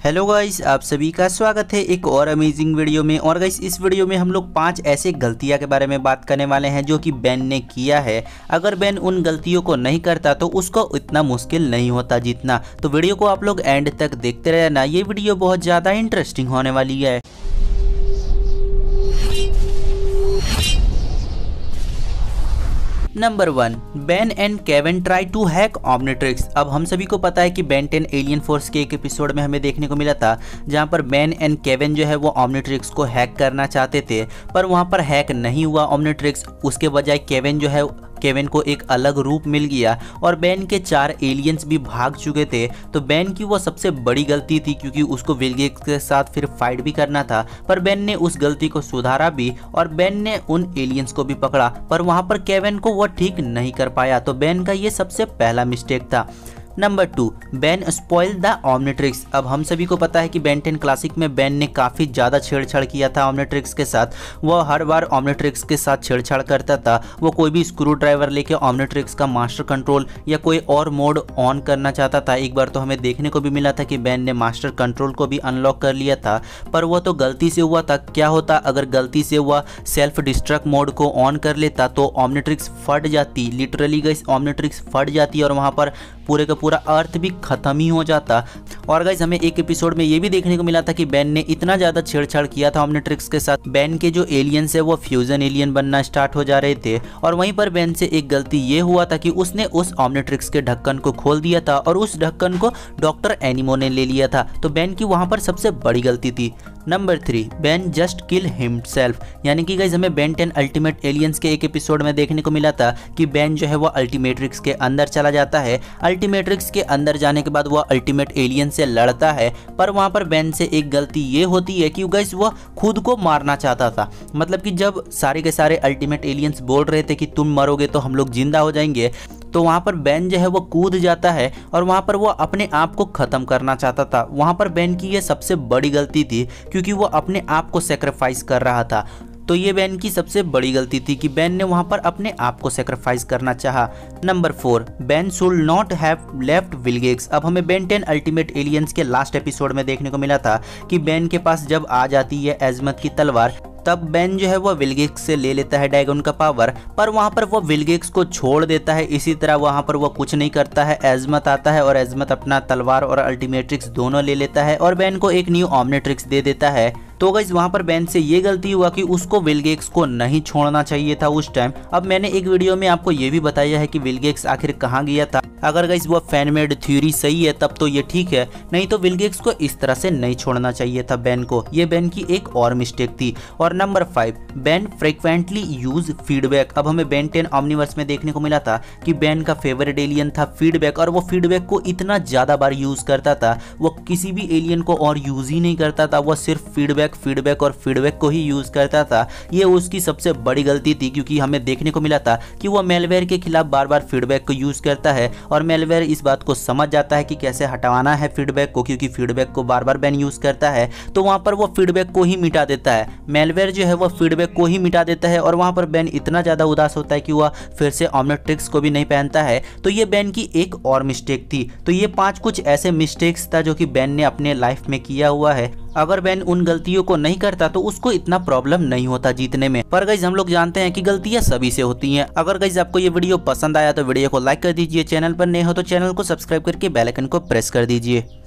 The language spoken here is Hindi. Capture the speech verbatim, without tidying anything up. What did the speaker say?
हेलो गाइस, आप सभी का स्वागत है एक और अमेजिंग वीडियो में। और गाइस इस वीडियो में हम लोग पांच ऐसे गलतियां के बारे में बात करने वाले हैं जो कि बेन ने किया है। अगर बेन उन गलतियों को नहीं करता तो उसको इतना मुश्किल नहीं होता जीतना। तो वीडियो को आप लोग एंड तक देखते रहना, ये वीडियो बहुत ज़्यादा इंटरेस्टिंग होने वाली है। Number one, Ben and Kevin try to hack Omnitrix. अब हम सभी को पता है कि बेन टेन एलियन फोर्स के एक एपिसोड में हमें देखने को मिला था जहां पर बेन एंड केविन जो है वो ओमनिट्रिक्स को हैक करना चाहते थे, पर वहां पर हैक नहीं हुआ ओमनिट्रिक्स। उसके बजाय केविन जो है केविन को एक अलग रूप मिल गया और बेन के चार एलियंस भी भाग चुके थे। तो बेन की वो सबसे बड़ी गलती थी क्योंकि उसको विल गेट्स के साथ फिर फाइट भी करना था, पर बेन ने उस गलती को सुधारा भी और बेन ने उन एलियंस को भी पकड़ा, पर वहां पर केविन को वो ठीक नहीं कर पाया। तो बेन का ये सबसे पहला मिस्टेक था। Number two, Ben spoil the Omnitrix. अब हम सभी को पता है कि बेन टेन क्लासिक में बेन ने काफ़ी ज़्यादा छेड़छाड़ किया था ओमनिट्रिक्स के साथ। वो हर बार ओमनिट्रिक्स के साथ छेड़छाड़ करता था। वो कोई भी स्क्रू ड्राइवर लेके ओमनिट्रिक्स का मास्टर कंट्रोल या कोई और मोड ऑन करना चाहता था। एक बार तो हमें देखने को भी मिला था कि बेन ने मास्टर कंट्रोल को भी अनलॉक कर लिया था, पर वो तो गलती से हुआ था। क्या होता अगर गलती से हुआ सेल्फ डिस्ट्रक्ट मोड को ऑन कर लेता तो ओमनिट्रिक्स फट जाती, लिटरली गाइस ओमनिट्रिक्स फट जाती और वहाँ पर पूरे का पूरा अर्थ भी खत्म ही हो जाता। और गाइस हमें एक एपिसोड में ये भी देखने को मिला था कि बेन ने इतना ज़्यादा छेड़छाड़ किया था ओमनिट्रिक्स के साथ, बेन के जो एलियंस है वो फ्यूजन एलियन बनना स्टार्ट हो जा रहे थे। और वहीं पर बेन से एक गलती ये हुआ था कि उसने उस ओमनिट्रिक्स के ढक्कन को खोल दिया था और उस ढक्कन को डॉक्टर एनिमो ने ले लिया था। तो बेन की वहाँ पर सबसे बड़ी गलती थी। Number three, Ben just kill himself. यानी कि गाइस हमें बेन टेन अल्टीमेट एलियंस के एक एपिसोड में देखने को मिला था कि बेन जो है वो अल्टीमेट्रिक्स के अंदर चला जाता है। अल्टीमेट्रिक्स के अंदर जाने के बाद वो अल्टीमेट एलियन से लड़ता है, पर वहाँ पर बेन से एक गलती ये होती है कि गाइस वो खुद को मारना चाहता था। मतलब कि जब सारे के सारे अल्टीमेट एलियंस बोल रहे थे कि तुम मरोगे तो हम लोग जिंदा हो जाएंगे, तो वहाँ पर बेन जो है वो कूद जाता है और वहाँ पर वो अपने आप को ख़त्म करना चाहता था। वहाँ पर बेन की ये सबसे बड़ी गलती थी क्योंकि वो अपने आप को सेक्रीफाइस कर रहा था। तो ये बेन की सबसे बड़ी गलती थी कि बेन ने वहाँ पर अपने आप को सेक्रीफाइस करना चाहा। Number four, Ben should not have left will gets. अब हमें बेन टेन अल्टीमेट एलियंस के लास्ट एपिसोड में देखने को मिला था कि बेन के पास जब आ जाती है एजमत की तलवार, तब बेन जो है वो विल गेट्स से ले लेता है ड्रैगन का पावर, पर वहाँ पर वो विल गेट्स को छोड़ देता है। इसी तरह वहाँ पर वो कुछ नहीं करता है। एजमत आता है और एजमत अपना तलवार और अल्टीमेट्रिक्स दोनों ले लेता है और बेन को एक न्यू ओमनिट्रिक्स दे देता है। तो गाइस वहाँ पर बेन से ये गलती हुआ कि उसको विल गेट्स को नहीं छोड़ना चाहिए था उस टाइम। अब मैंने एक वीडियो में आपको ये भी बताया है कि विल गेट्स आखिर कहाँ गया था। अगर गाइस वो फैन मेड थ्योरी सही है तब तो ये ठीक है, नहीं तो विल गेट्स को इस तरह से नहीं छोड़ना चाहिए था बेन को। ये बेन की एक और मिस्टेक थी। और number five, Ben frequently use feedback. अब हमें बेन टेन ओमनिवर्स में देखने को मिला था कि बेन का फेवरेट एलियन था फीडबैक, और वो फीडबैक को इतना ज़्यादा बार यूज़ करता था। वो किसी भी एलियन को और यूज़ ही नहीं करता था, वो सिर्फ फीडबैक फीडबैक और फीडबैक को ही यूज करता था। ये उसकी सबसे बड़ी गलती थी क्योंकि हमें देखने को मिला था कि वो मेलवेयर के खिलाफ बार बार फीडबैक को यूज करता है और मेलवेयर इस बात को समझ जाता है कि कैसे हटवाना है फीडबैक को, क्योंकि फीडबैक को बार बार बेन यूज करता है। तो वहां पर वो फीडबैक को ही मिटा देता है। मेलवेयर जो है वो फीडबैक को ही मिटा देता है और वहां पर बेन इतना ज्यादा उदास होता है कि वह फिर से ओमनिट्रिक्स को भी नहीं पहनता है। तो ये बेन की एक और मिस्टेक थी। तो ये पांच कुछ ऐसे मिस्टेक्स था जो कि बेन ने अपने लाइफ में किया हुआ है। अगर बेन उन गलतियों को नहीं करता तो उसको इतना प्रॉब्लम नहीं होता जीतने में। पर गाइस हम लोग जानते हैं कि गलतियां सभी से होती हैं। अगर गाइस आपको ये वीडियो पसंद आया तो वीडियो को लाइक कर दीजिए, चैनल पर नए हो तो चैनल को सब्सक्राइब करके बेल आइकन को प्रेस कर दीजिए।